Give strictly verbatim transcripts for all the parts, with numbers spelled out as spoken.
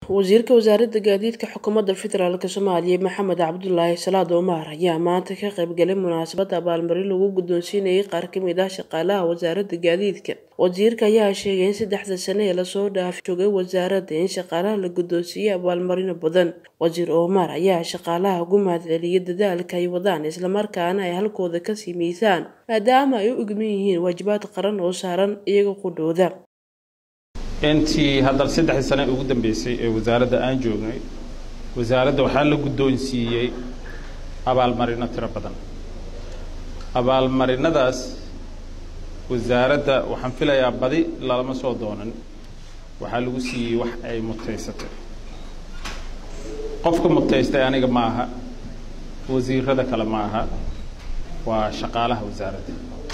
wasiirka wasaaradda gaadiidka xukuumadda federaalka Soomaaliya Maxamed Cabdullaahi Salaad Omar ayaa maanta ka qayb galay munaasabad abaalmarin lagu guddoonsiinayay qaar ka mid ah shaqaalaha wasaaradda gaadiidka. Wasiirka ayaa sheegay in saddexda sano ee lasoo dhaaf joogay wasaaradda in shaqaalaha la guddoonsiiyay abaalmarino badan. Wasiir Omar ayaa shaqaalaha ugu mahadceliyay dadaalka ay wadaan isla markaana ay halkooda ka sii miisaan maadaama ay u ogman yihiin waajibaad qaran oo saaran iyaga qudhooda. intii hadda saddex sano ugu dambeysay ee wasaaradda aan joognay wasaaradda waxaa la guddoonsiiyay abaalmarino tiro badan. abaalmarinadaas wasaaradda waxaan filayaa badi lama soo doonan, waxaa lagu siiyay wax ay mutaysatay. qofka mutaystay aniga ma aha, wasiirada kale ma aha, waa shaqaalaha wasaaradda.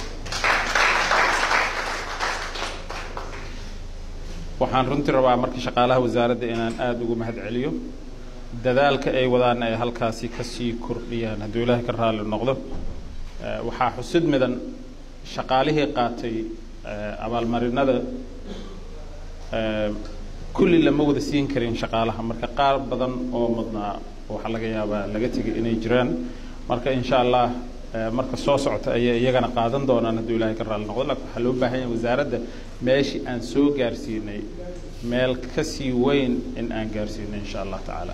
waxaan runtii rabaa markii shaqaalaha wasaaradda inaan aad ugu mahadceliyo dadaalka ay wadaan ay halkaasi ka sii kordhiyaan haddii Ilaahay ka raali noqdo. waxaa xusid midan shaqaalihii qaatay abaalmarinada kulli lama wada siin karin shaqaalaha, marka qaar badan oo mudnaa waxa laga yaabaa laga tagay inay jiraan. marka insha Allah marka soo socota ay iyagana qaadan doonaan haddii Ilaahay ka raali noqdo. laakiin waxa loo baahan yahay wasaaradda meeshii aan soo gaarsiinay meel ka sii weyn in aan gaarsiinay insha Allah taala.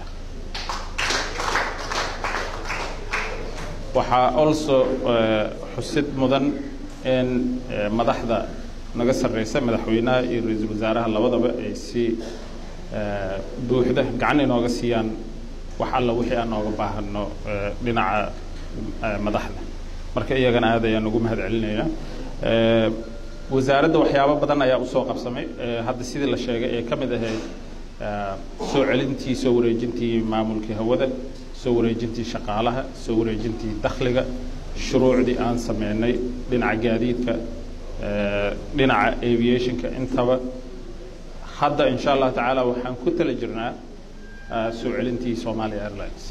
waxaa also xusid mudan in madaxda naga sarreysa madaxweynaha iyo ra'iisul wasaaraha labadaba ay si buuxda gacan inooga siiyaan wax alla wixii aan nooga baahano dhinaca madaxda. marka iyagana aad ayaan ugu mahadcelinayaa. wasaaradda waxyaabo badan ayaa u soo qabsamay hadda sidii la sheegay ee ka mid ahayd soo celintii soo wareejintii maamulkii hawada, soo wareejintii shaqaalaha, soo wareejintii dakhliga, shuruucdii aan sameynay dhinaca gaadiidka, dhinaca aviationka intaba. hadda insha Allah tacaala waxaan ku tala jirnaa soo celintii Somali Airlines.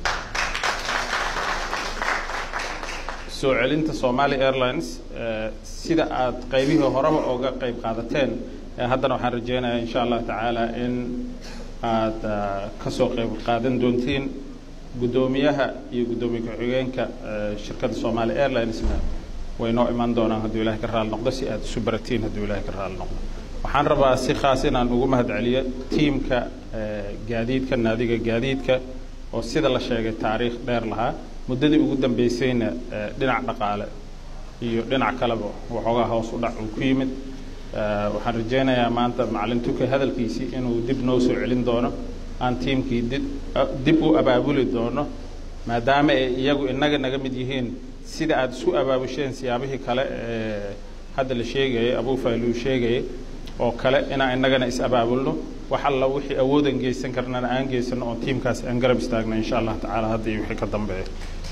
soo celinta Somali Airlines sida aad qaybihii horeba uga qayb qaadateen haddana waxaan rajeynayaa insha Allah tacaala in aad ka soo qayb qaadan doontiin. guddoomiyaha iyo guddoomiye ku-xigeenka shirkadda Somali Airlines way noo iman doonaan haddii Ilaahay ka raali noqdo si aad isu baratiin haddii Ilaahay ka raali noqdo. waxaan rabaa si khaas inaan ugu mahadceliyo tiimka gaadiidka naadiga gaadiidka oo sida la sheegay taariikh dheer lahaa muddadii ugu dambeysayna dhinac dhaqaale iyo dhinac kaleba waxoogaa hoos u dhac uu ku yimid. waxaan rajeynayaa maanta macallin Tuke hadalkiisii inuu dib noo soo celin doono, aan tiimkii dib u abaabuli doono maadaama ay iyagu inaga naga mid yihiin sida aad isu abaabusheen siyaabihii kale ee hadda la sheegayay Abu Faylu sheegayay oo kale inaan inagana is abaabulno wax alla wixii awoodan geysan karnana aan geysano oo tiimkaas aan garab istaagno insha Allah tacaala hadda iyo wixii ka dambeeya.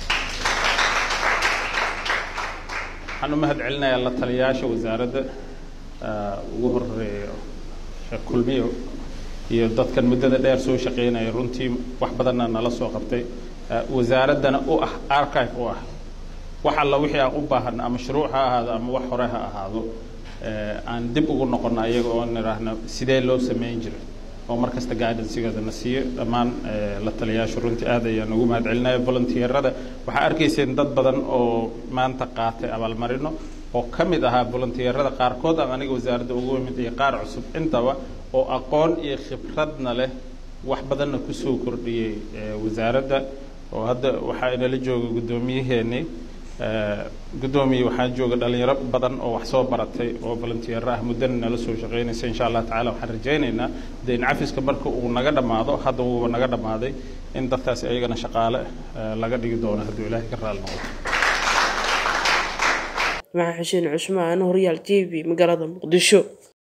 waxaan u mahadcelinayaa la taliyayaasha wasaaradda ugu horeeya Sheekh Kulmiyo iyo dadkan muddada dheer soo shaqeynaya runtii wax badanna nala soo qabtay. wasaaraddana u ah archive u ah wax alla wixii aan u baahan ama mashruuc ha ahaado ama wax hore ha ahaado aan dib ugu noqono iyaga oo niraahno sidee loo sameyn jiray oo markasta guidance-geeda na siiyo. dhammaan la taliyayaasha runtii aad ayaan ugu mahadcelinayaa. volunteerada waxaa arkayseen dad badan oo maanta qaatay abaalmarino oo ka mid ahaa volunteerada qaarkood ama aniga wasaaradda ugu yimid iyo qaar cusub intaba oo aqoon iyo khibradna leh wax badanna ku soo kordhiyay wasaaradda. oo hadda waxaa inala jooga guddoomiyaheennii guddoomiye waxaa jooga dhalinyaro badan oo wax soo baratay oo volunteer ah muddana nala soo shaqeynaysa. insha Allah tacaala waxaan rajeynaynaa deyn cafiska marka uu naga dhammaado hadda uu naga dhammaaday in dadkaas ayagana shaqaale laga dhigi doono haddii Ilaahay ka raali noqdo. Maxaa Xuseen Cusmaan, Horyaal T V, magaalada Muqdisho.